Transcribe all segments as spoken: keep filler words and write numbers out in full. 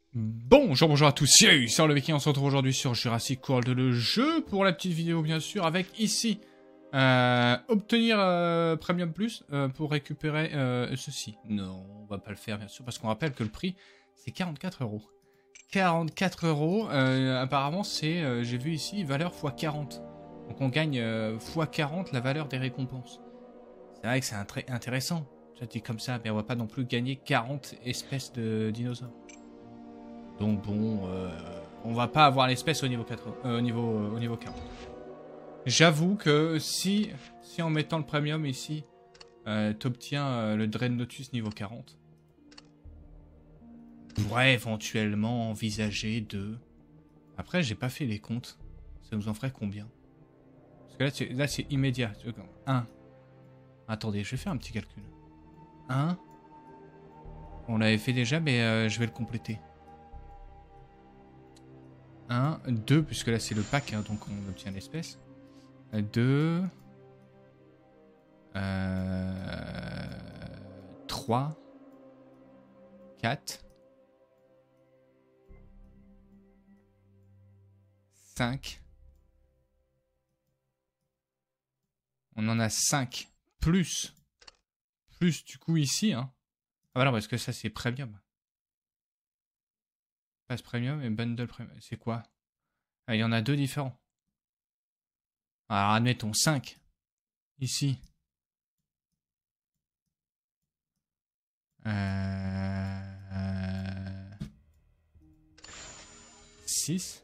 Bonjour, bonjour à tous, c'est sur le Viking, on se retrouve aujourd'hui sur Jurassic World, le jeu, pour la petite vidéo bien sûr, avec ici, euh, obtenir euh, Premium Plus euh, pour récupérer euh, ceci. Non, on va pas le faire bien sûr, parce qu'on rappelle que le prix, c'est quarante-quatre euros. quarante-quatre euros, euh, apparemment c'est, euh, j'ai vu ici, valeur fois quarante. Donc on gagne euh, fois quarante la valeur des récompenses. C'est vrai que c'est intéressant, je dis comme ça, mais on va pas non plus gagner quarante espèces de dinosaures. Donc bon, euh, on va pas avoir l'espèce au niveau quatre, euh, au niveau, euh, au niveau quarante. J'avoue que si, si en mettant le premium ici, euh, t'obtiens euh, le Dreadnoughtus niveau quarante, on pourrait éventuellement envisager de... Après, j'ai pas fait les comptes. Ça nous en ferait combien? Parce que là, c'est immédiat. un. Attendez, je vais faire un petit calcul. un. On l'avait fait déjà, mais euh, je vais le compléter. un, deux, puisque là c'est le pack, hein, donc on obtient l'espèce. deux, euh, trois, quatre, cinq. On en a cinq. Plus. Plus du coup ici. Hein. Ah bah non, parce que ça c'est premium. Pass premium et bundle premium. C'est quoi? Ah, il y en a deux différents. Alors admettons cinq. Ici. Euh... six.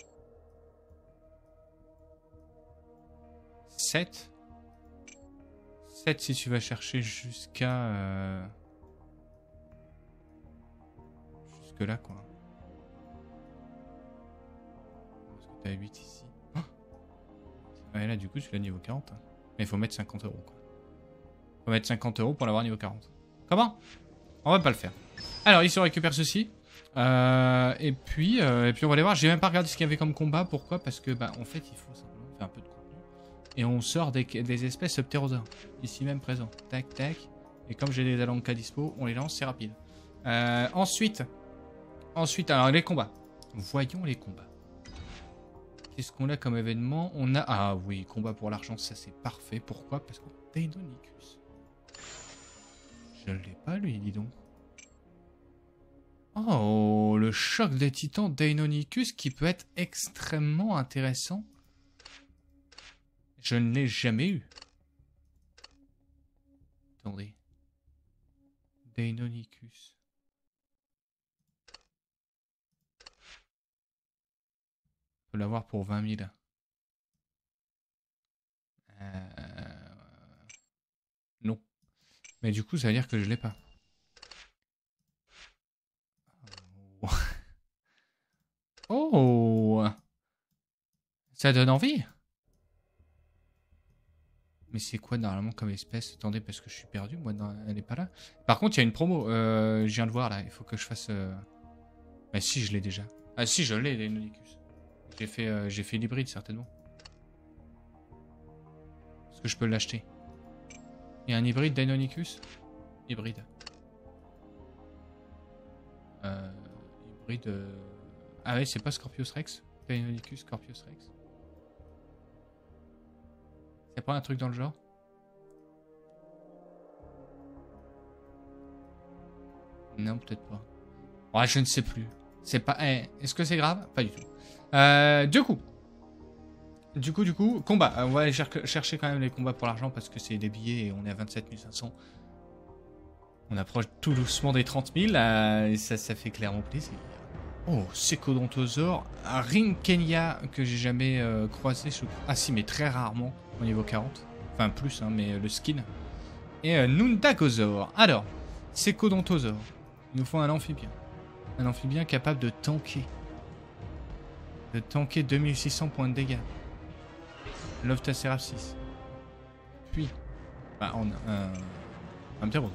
sept. sept si tu vas chercher jusqu'à... Euh... Jusque là quoi. T'as huit ici. Oh, ouais, là, du coup, tu l'as niveau quarante. Hein. Mais il faut mettre cinquante euros. Quoi. Faut mettre cinquante euros pour l'avoir niveau quarante. Comment? On va pas le faire. Alors, ici, on récupère ceci. Euh, et, puis, euh, et puis, on va aller voir. J'ai même pas regardé ce qu'il y avait comme combat. Pourquoi? Parce que, bah, en fait, il faut simplement faire un peu de contenu. Et on sort des, des espèces ptérosaures. Ici même présent. Tac, tac. Et comme j'ai des Alanka dispo, on les lance, c'est rapide. Euh, ensuite, ensuite, alors, les combats. Voyons les combats. Qu'est-ce qu'on a comme événement? On a... Ah oui, combat pour l'argent, ça c'est parfait. Pourquoi? Parce qu'on a Deinonychus. Je l'ai pas lui, dis donc. Oh, le choc des titans Deinonychus qui peut être extrêmement intéressant. Je ne l'ai jamais eu. Attendez. Deinonychus. On peut l'avoir pour vingt mille. Euh... Non. Mais du coup, ça veut dire que je l'ai pas. Oh, ça donne envie. Mais c'est quoi normalement comme espèce? Attendez, parce que je suis perdu. Moi, non, elle n'est pas là. Par contre, il y a une promo. Euh, je viens de voir là. Il faut que je fasse... Euh... Bah si, je l'ai déjà. Ah si, je l'ai, Deinonychus. J'ai fait, euh, j'ai fait l'hybride, certainement. Est-ce que je peux l'acheter? Il y a un hybride Deinonychus? Hybride. Euh, hybride... Euh... Ah ouais, c'est pas Scorpius Rex? Deinonychus Scorpius Rex? C'est pas un truc dans le genre? Non, peut-être pas. Ouais, je ne sais plus. C'est pas... Eh, est-ce que c'est grave? Pas du tout. Euh, du coup. Du coup, du coup, combat. On va aller cher chercher quand même les combats pour l'argent parce que c'est des billets et on est à vingt-sept mille cinq cents. On approche tout doucement des trente mille. Euh, et ça, ça fait clairement plaisir. Oh, Secodontosaure. Un Ringkenia que j'ai jamais euh, croisé. Je... Ah si, mais très rarement au niveau quarante. Enfin, plus, hein, mais euh, le skin. Et euh, Nundagosaure. Alors, Secodontosaure. Il nous faut un amphibien. Un amphibien capable de tanker. De tanker deux mille six cents points de dégâts. Loftacerapsis. Puis, bah, on a un, un ptérodon.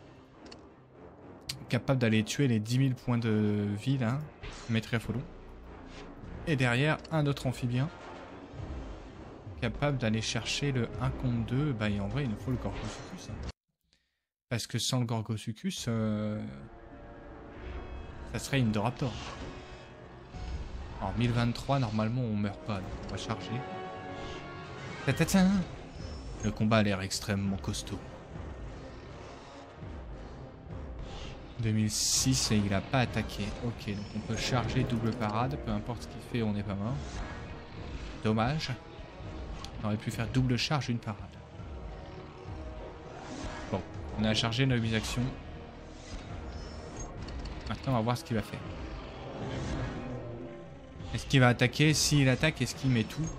Capable d'aller tuer les dix mille points de vie, là. Métriaphodon. Et derrière, un autre amphibien. Capable d'aller chercher le un contre deux. Bah, et en vrai, il nous faut le Gorgosuchus. Hein. Parce que sans le Gorgosuchus, euh, Ça serait Indoraptor. En mille vingt-trois, normalement, on meurt pas. Donc on va charger. Ta-ta-ta. Le combat a l'air extrêmement costaud. deux mille six et il a pas attaqué. Ok, donc on peut charger double parade. Peu importe ce qu'il fait, on n'est pas mort. Dommage. On aurait pu faire double charge, une parade. Bon, on a chargé nos huit actions. Maintenant, on va voir ce qu'il va faire. Est-ce qu'il va attaquer? S'il attaque, est-ce qu'il met tout?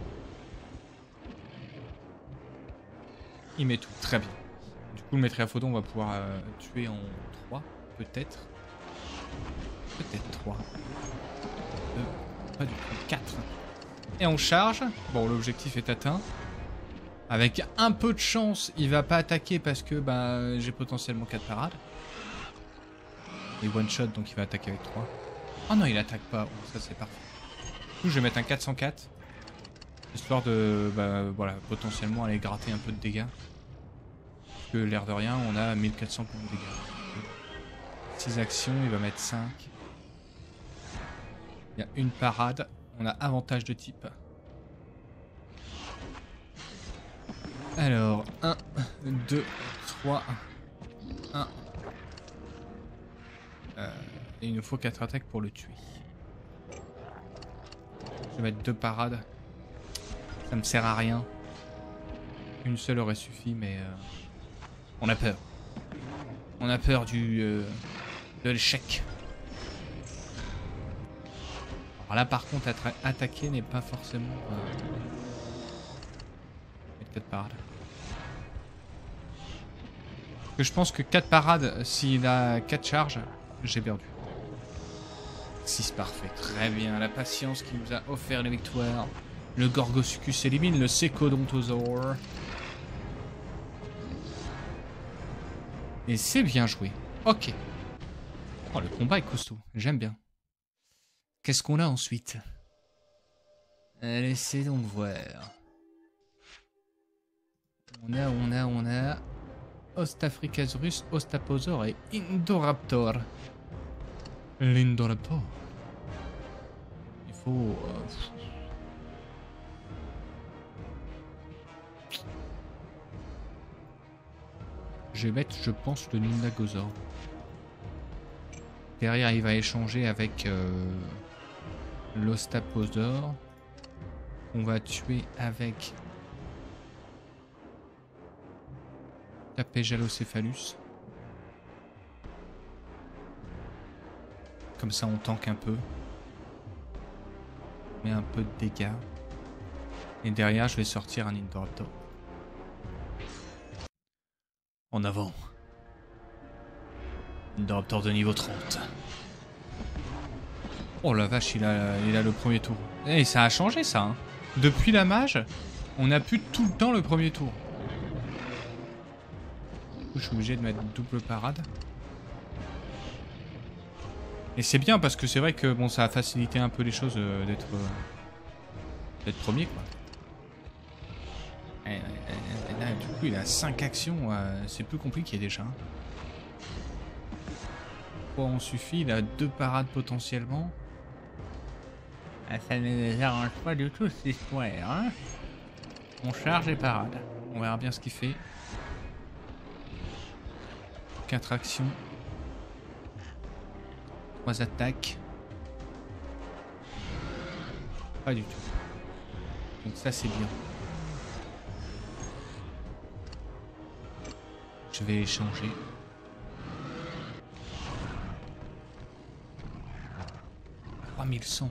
Il met tout, très bien. Du coup, le Métréaphodon, on va pouvoir euh, tuer en trois, peut-être. Peut-être trois. deux, pas du tout, quatre. Et on charge. Bon, l'objectif est atteint. Avec un peu de chance, il va pas attaquer parce que bah, j'ai potentiellement quatre parades. Et one shot, donc il va attaquer avec trois. Oh non, il attaque pas. Oh, ça, c'est parfait. Du coup, je vais mettre un quatre cent quatre. Histoire de, bah, voilà, potentiellement aller gratter un peu de dégâts. Parce que l'air de rien, on a mille quatre cents points de dégâts. six actions, il va mettre cinq. Il y a une parade. On a avantage de type. Alors, un, deux, trois, un. Euh, et il nous faut quatre attaques pour le tuer. Je vais mettre deux parades. Ça me sert à rien. Une seule aurait suffi, mais euh, on a peur. On a peur du euh, de l'échec. Alors là, par contre, attaquer n'est pas forcément. Euh... quatre parades. Parce que je pense que quatre parades, s'il a quatre charges, j'ai perdu. six, parfait. Très bien. La patience qui nous a offert les victoires. Le Gorgosuchus élimine le Secodontosaure. Et c'est bien joué. Ok. Oh, le combat est costaud. J'aime bien. Qu'est-ce qu'on a ensuite? Laissez donc voir. On a, on a, on a... Ostafricasaurus, Ostaposaure et Indoraptor. L'Indoraptor. Il faut... Euh... Je vais mettre, je pense, le Nindagosaure. Derrière, il va échanger avec euh, l'Ostaposaure. On va tuer avec Tapéjalocéphalus. Comme ça, on tank un peu. On met un peu de dégâts. Et derrière, je vais sortir un Indoraptor. En avant. Indoraptor de niveau trente. Oh la vache, il a, il a le premier tour. Et ça a changé ça. Hein. Depuis la mage, on a plus tout le temps le premier tour. Du coup, je suis obligé de mettre double parade. Et c'est bien parce que c'est vrai que bon, ça a facilité un peu les choses euh, d'être euh, d'être premier quoi. Et, et, et là, du coup, il a cinq actions, euh, c'est plus compliqué déjà. Quoi, on suffit, il a deux parades potentiellement. Ah, ça ne les arrange pas du tout cette histoire, hein. On charge et parade. On verra bien ce qu'il fait. quatre actions. trois attaques. Pas du tout. Donc ça c'est bien. Je vais échanger. trois mille cent.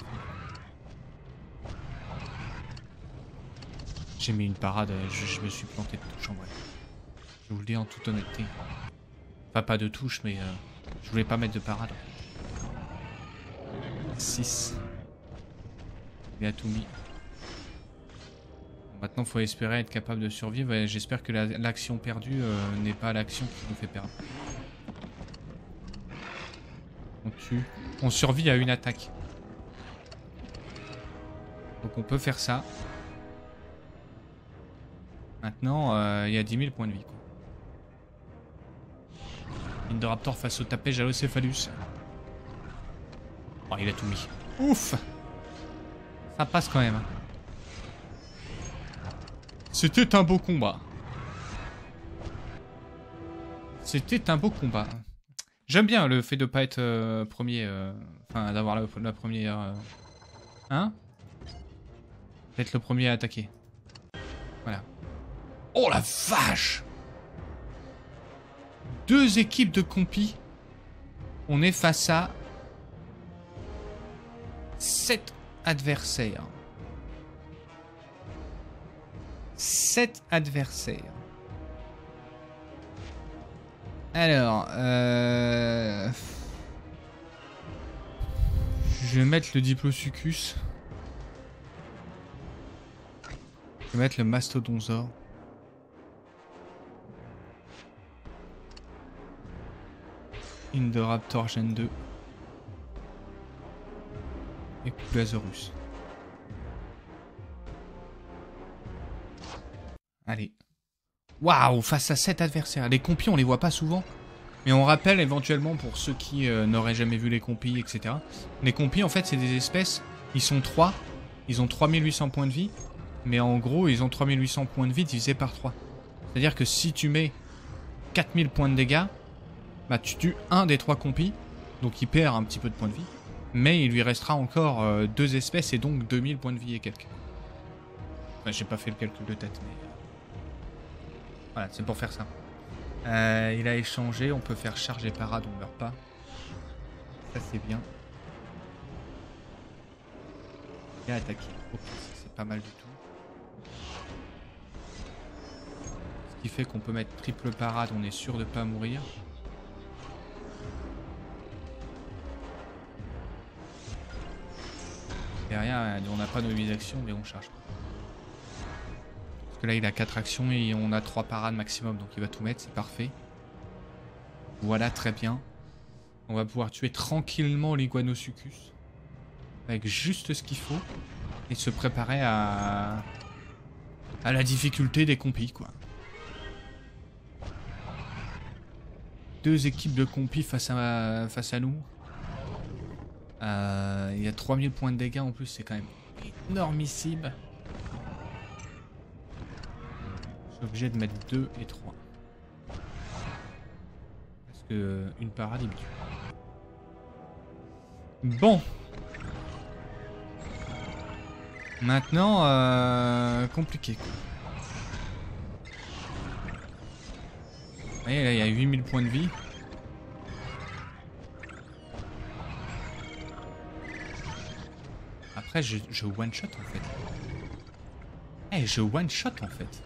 J'ai mis une parade, je, je me suis planté de touche en vrai. Je vous le dis en toute honnêteté. Enfin pas de touche mais euh, je voulais pas mettre de parade. six. Il a tout mis. Maintenant, il faut espérer être capable de survivre et j'espère que l'action la, perdue euh, n'est pas l'action qui nous fait perdre. On tue. On survit à une attaque. Donc on peut faire ça. Maintenant, euh, il y a dix mille points de vie. Quoi. Indoraptor face au Tapéjalocéphalus. Oh, il a tout mis. Ouf! Ça passe quand même. C'était un beau combat. C'était un beau combat. J'aime bien le fait de pas être euh, premier. Euh, enfin, d'avoir la, la première... Euh, hein? D'être le premier à attaquer. Voilà. Oh la vache! Deux équipes de compis. On est face à... sept adversaires. sept adversaires. Alors, euh... je vais mettre le Diplodocus. Je vais mettre le Mastodonzor. Indoraptor Gen deux. Et Cougasaurus. Allez. Waouh, face à sept adversaires. Les compis, on les voit pas souvent. Mais on rappelle éventuellement pour ceux qui euh, n'auraient jamais vu les compis, et cetera. Les compis, en fait, c'est des espèces. Ils sont trois. Ils ont trois mille huit cents points de vie. Mais en gros, ils ont trois mille huit cents points de vie divisé par trois. C'est-à-dire que si tu mets quatre mille points de dégâts, bah tu tues un des trois compis. Donc il perd un petit peu de points de vie. Mais il lui restera encore euh, deux espèces et donc deux mille points de vie et quelques. Enfin, j'ai pas fait le calcul de tête, mais... Voilà, c'est pour faire ça. Euh, il a échangé, on peut faire charge et parade, on meurt pas. Ça c'est bien. Il a attaqué. Ok, c'est pas mal du tout. Ce qui fait qu'on peut mettre triple parade, on est sûr de pas mourir. Derrière, on n'a pas de mise action, mais on charge pas. Parce que là, il a quatre actions et on a trois parades maximum, donc il va tout mettre, c'est parfait. Voilà, très bien. On va pouvoir tuer tranquillement l'Iguanosuchus. Avec juste ce qu'il faut. Et se préparer à... à la difficulté des compis, quoi. Deux équipes de compis face à, face à nous. Euh, il y a trois mille points de dégâts en plus, c'est quand même énormissime. Je suis obligé de mettre deux et trois. Parce que euh, une parade, il me tue. Bon. Maintenant, euh, compliqué. Quoi. Vous voyez, là, il y a huit mille points de vie. Après, je, je one-shot en fait. Eh, hey, je one-shot en fait.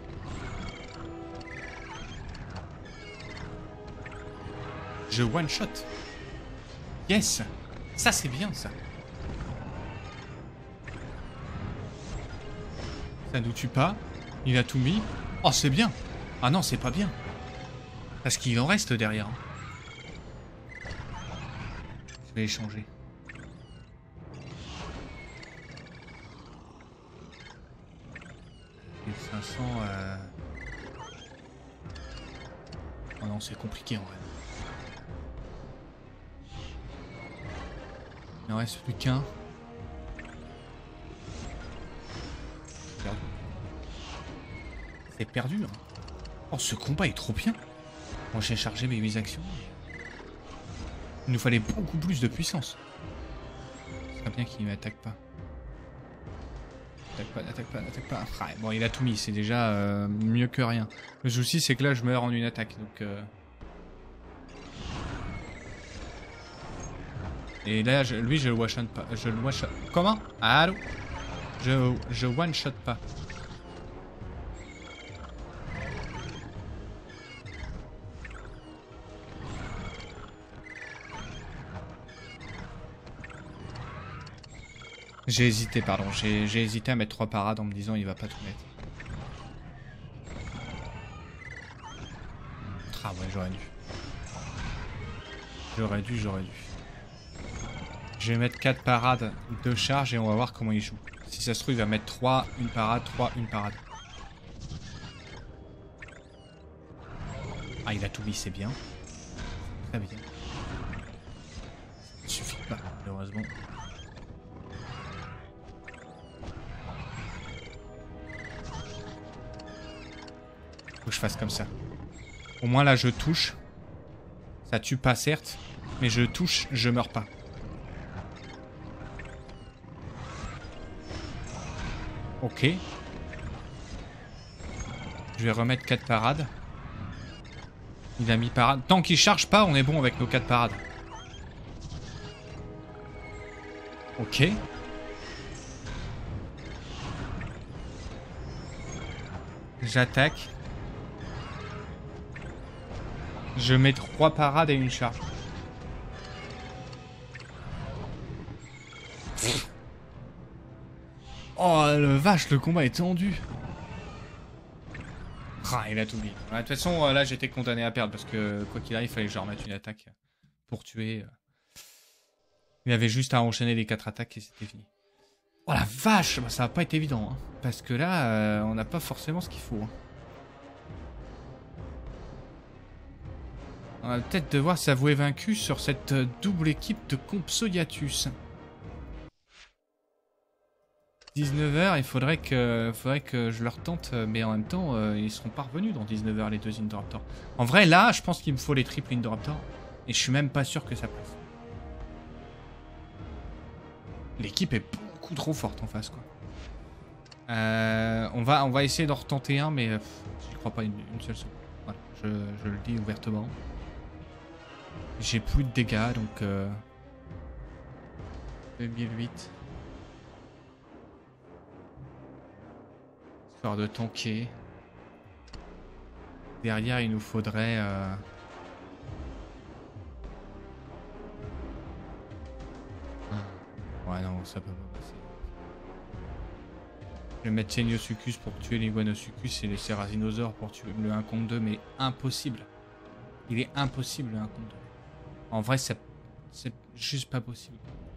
Je one-shot. Yes. Ça, c'est bien, ça. Ça nous tue pas. Il a tout mis. Oh, c'est bien. Ah non, c'est pas bien. Parce qu'il en reste derrière. Je vais échanger. mille cinq cents... Euh... Oh non, c'est compliqué en vrai. Il en reste plus qu'un. C'est perdu. Hein. Oh, ce combat est trop bien. Bon, j'ai chargé mes huit actions. Il nous fallait beaucoup plus de puissance. Ce serait bien qu'il ne m'attaque pas. N'attaque pas, n'attaque pas, n'attaque pas. Ah, bon, il a tout mis, c'est déjà euh, mieux que rien. Le souci, c'est que là, je meurs en une attaque. Donc, euh... Et là, je, lui, je le one-shot pas. Je le one-shot. Comment? Allô? Je, je one-shot pas. J'ai hésité, pardon. J'ai hésité à mettre trois parades en me disant il va pas tout mettre. Ah ouais, j'aurais dû. J'aurais dû, j'aurais dû. Je vais mettre quatre parades de charge et on va voir comment il joue. Si ça se trouve, il va mettre trois, une parade, trois, une parade. Ah, il a tout mis, c'est bien. Très bien. Ça ne suffit pas, malheureusement. malheureusement. Faut que je fasse comme ça. Au moins là je touche. Ça tue pas certes. Mais je touche, je meurs pas. Ok. Je vais remettre quatre parades. Il a mis parade. Tant qu'il charge pas, on est bon avec nos quatre parades. Ok. J'attaque. Je mets trois parades et une charge. Oh le vache, le combat est tendu. Ah, il a tout mis. De toute façon, là j'étais condamné à perdre parce que quoi qu'il arrive, il fallait que je remette une attaque pour tuer. Il avait juste à enchaîner les quatre attaques et c'était fini. Oh la vache, bah, ça va pas être évident. Hein, parce que là, euh, on n'a pas forcément ce qu'il faut. Hein. On va peut-être devoir s'avouer vaincu sur cette double équipe de Compsognathus. dix-neuf heures, il faudrait que, faudrait que je leur tente, mais en même temps, euh, ils seront pas revenus dans dix-neuf heures les deux Indoraptors. En vrai, là, je pense qu'il me faut les triples Indoraptors, et je suis même pas sûr que ça passe. L'équipe est beaucoup trop forte en face, quoi. Euh, on, va, on va essayer d'en retenter un, mais je crois pas une, une seule seconde. Voilà, je, je le dis ouvertement. J'ai plus de dégâts, donc... Euh, deux mille huit... Histoire de tanker. Derrière, il nous faudrait... Euh... Ouais, non, ça peut pas passer. Je vais mettre Seniosuchus pour tuer l'Iguanosuchus et les Cerasinosaures pour tuer le un contre deux, mais impossible. Il est impossible le un contre deux. En vrai, c'est juste pas possible.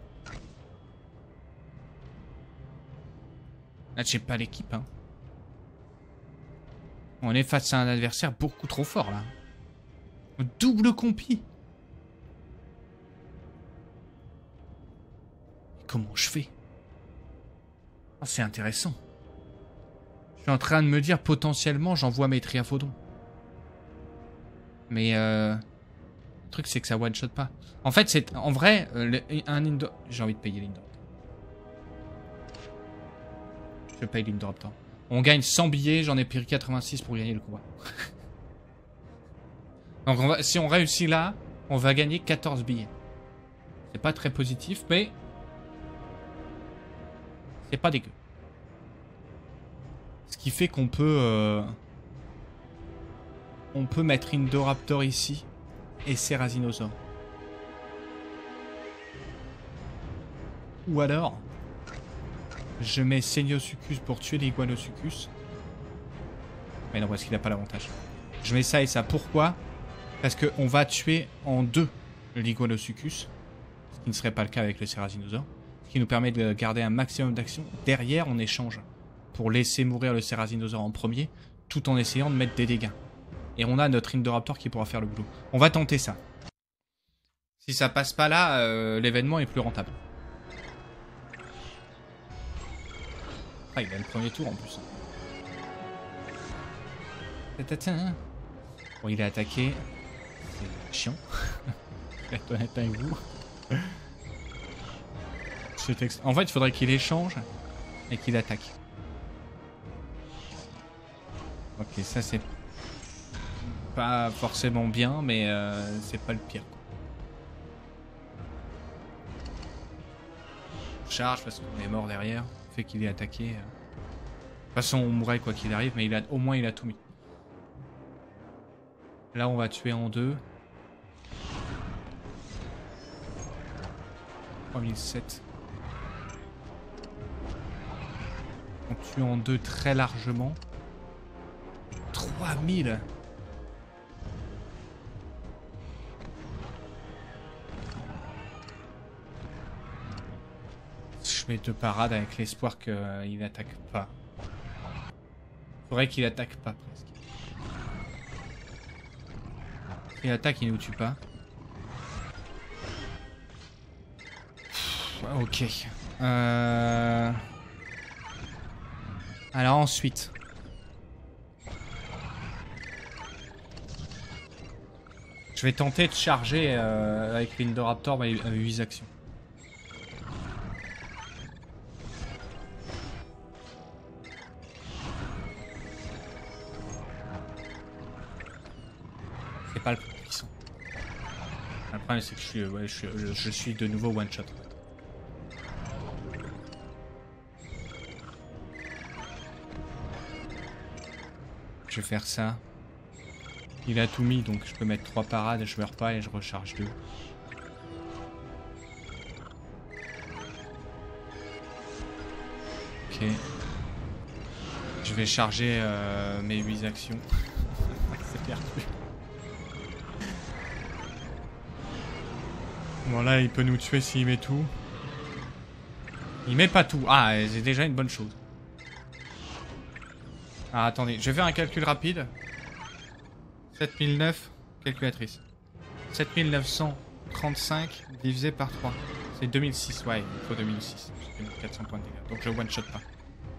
Là, j'ai pas l'équipe, hein. On est face à un adversaire beaucoup trop fort, là. Double compi. Comment je fais? Oh, c'est intéressant. Je suis en train de me dire, potentiellement, j'envoie mes Triaphodons. Mais, euh... le truc, c'est que ça one-shot pas. En fait, c'est... En vrai, euh, le... un Indo... J'ai envie de payer l'Indoraptor. Je paye l'Indoraptor. On gagne cent billets, j'en ai pris quatre-vingt-six pour gagner le combat. Donc on va, si on réussit là, on va gagner quatorze billets. C'est pas très positif, mais... c'est pas dégueu. Ce qui fait qu'on peut... Euh, on peut mettre Indoraptor ici et Cerasinosaure. Ou alors... je mets Seniosuchus pour tuer l'Iguanosuchus. Mais non, parce qu'il n'a pas l'avantage. Je mets ça et ça. Pourquoi? Parce qu'on va tuer en deux l'Iguanosuchus. Ce qui ne serait pas le cas avec le Cerasinosaure. Ce qui nous permet de garder un maximum d'action. Derrière, on échange pour laisser mourir le Cerasinosaure en premier, tout en essayant de mettre des dégâts. Et on a notre Indoraptor qui pourra faire le boulot. On va tenter ça. Si ça passe pas là, euh, l'événement est plus rentable. Ah, il a le premier tour en plus. Bon, il est attaqué. C'est chiant. Je vais être honnête avec vous. En fait, il faudrait qu'il échange et qu'il attaque. Ok, ça c'est pas forcément bien, mais euh, c'est pas le pire, quoi. Charge parce qu'on est mort derrière. Fait qu'il est attaqué. De toute façon, on mourrait quoi qu'il arrive, mais il a, au moins il a tout mis. Là, on va tuer en deux. trois mille sept. On tue en deux très largement. trois mille. Je mets deux parades avec l'espoir qu'il euh, n'attaque pas. Faudrait qu'il attaque pas presque. Il attaque, il nous tue pas. Ok. Euh... Alors ensuite. Je vais tenter de charger euh, avec l'Indoraptor à huit actions. C'est pas le plus puissant. Le problème c'est que je suis, ouais, je, suis, je, je suis de nouveau one shot. Je vais faire ça. Il a tout mis donc je peux mettre trois parades et je meurs pas et je recharge deux. Ok. Je vais charger euh, mes huit actions. C'est perdu. Bon là il peut nous tuer s'il met tout. Il met pas tout. Ah c'est déjà une bonne chose. Ah attendez, je vais faire un calcul rapide. sept mille neuf, calculatrice. sept mille neuf cent trente-cinq divisé par trois. C'est deux mille six, ouais, il faut deux mille six. deux mille quatre cents points de dégâts. Donc je one shot pas.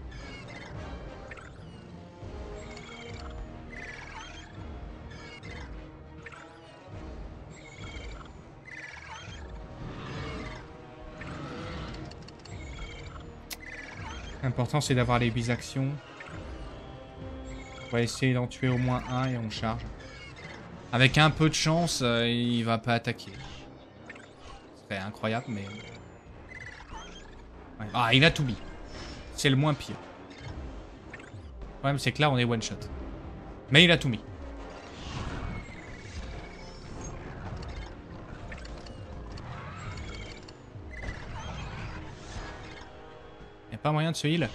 L'important c'est d'avoir les huit actions. On va essayer d'en tuer au moins un et on charge. Avec un peu de chance, euh, il va pas attaquer. Ce serait incroyable, mais... Ouais. Ah, il a tout mis. C'est le moins pire. Le problème, c'est que là, on est one shot. Mais il a tout mis. Y a pas moyen de se heal?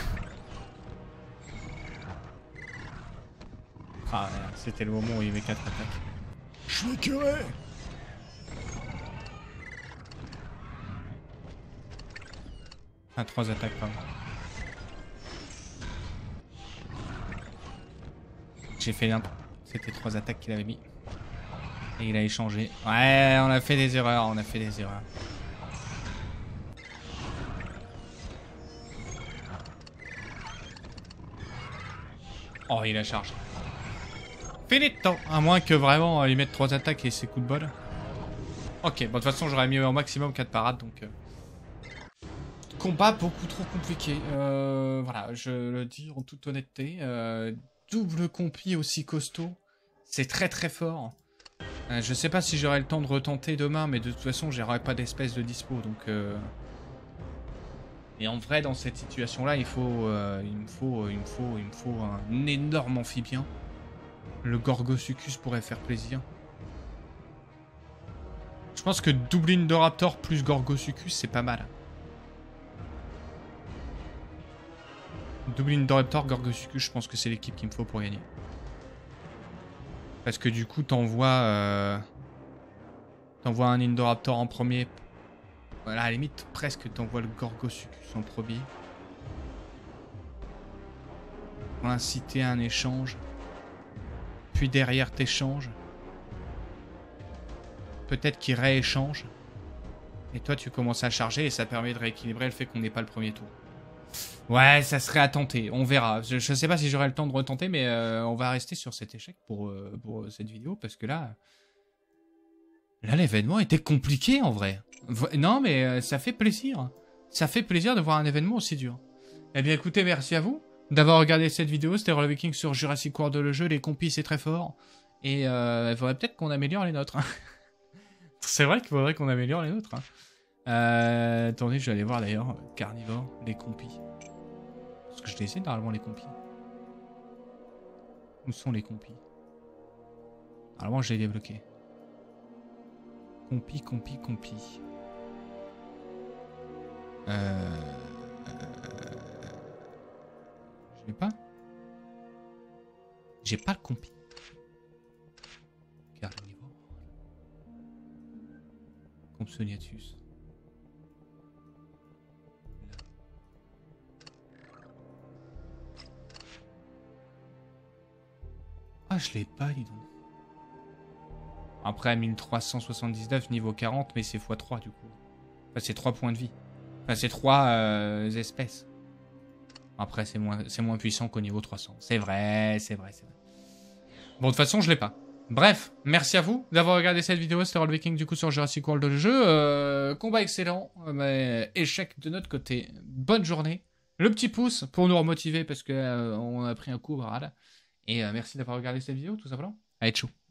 Ah, c'était le moment où il met quatre attaques. Je suis écœuré. Ah, trois attaques, pardon. J'ai fait un... C'était trois attaques qu'il avait mis. Et il a échangé. Ouais, on a fait des erreurs, on a fait des erreurs. Oh, il a chargé. Fini de temps. À moins que vraiment euh, il mette trois attaques et ses coups de bol. Ok, bon de toute façon j'aurais mis au maximum quatre parades donc... Euh... Combat beaucoup trop compliqué. Euh, voilà, je le dis en toute honnêteté. Euh, double compi aussi costaud. C'est très très fort. Euh, je sais pas si j'aurai le temps de retenter demain, mais de toute façon j'aurai pas d'espèce de dispo donc... Euh... Et en vrai dans cette situation là il faut, euh, il me faut, il me faut, il me faut un énorme amphibien. Le Gorgosuchus pourrait faire plaisir. Je pense que double Indoraptor plus Gorgosuchus, c'est pas mal. Double Indoraptor, Gorgosuchus, je pense que c'est l'équipe qu'il me faut pour gagner. Parce que du coup, t'envoies... Euh... T'envoies un Indoraptor en premier. Voilà, à la limite, presque t'envoies le Gorgosuchus en premier. Pour inciter à un échange. Puis derrière, t'échanges. Peut-être qu'il rééchange. Et toi, tu commences à charger et ça permet de rééquilibrer le fait qu'on n'ait pas le premier tour. Ouais, ça serait à tenter. On verra. Je, je sais pas si j'aurai le temps de retenter, mais euh, on va rester sur cet échec pour, euh, pour cette vidéo parce que là... Là, l'événement était compliqué en vrai. Non, mais euh, ça fait plaisir. Ça fait plaisir de voir un événement aussi dur. Eh bien, écoutez, merci à vous d'avoir regardé cette vidéo. C'était Roll Viking sur Jurassic World le jeu. Les compis, c'est très fort. Et euh, il faudrait peut-être qu'on améliore les nôtres. C'est vrai qu'il faudrait qu'on améliore les nôtres. Hein. Euh, attendez, je vais aller voir d'ailleurs. Carnivore, les compis. Parce que je les ai normalement, les compis. Où sont les compis? Normalement, je les ai débloqués. Compi, compi, compi. Euh... Je l'ai pas. J'ai pas le compi. Carnivore. Compsognathus. Ah, je l'ai pas, dis donc. Après, mille trois cent soixante-dix-neuf, niveau quarante, mais c'est fois trois, du coup. Enfin, c'est trois points de vie. Enfin, c'est trois euh, espèces. Après, c'est moins, c'est moins puissant qu'au niveau trois cents. C'est vrai, c'est vrai, c'est vrai. Bon, de toute façon, je l'ai pas. Bref, merci à vous d'avoir regardé cette vidéo. C'était Roll Viking du coup sur Jurassic World le jeu. Euh, combat excellent, mais échec de notre côté. Bonne journée. Le petit pouce pour nous remotiver parce que euh, on a pris un coup, voilà. Et euh, merci d'avoir regardé cette vidéo, tout simplement. Allez, tchou.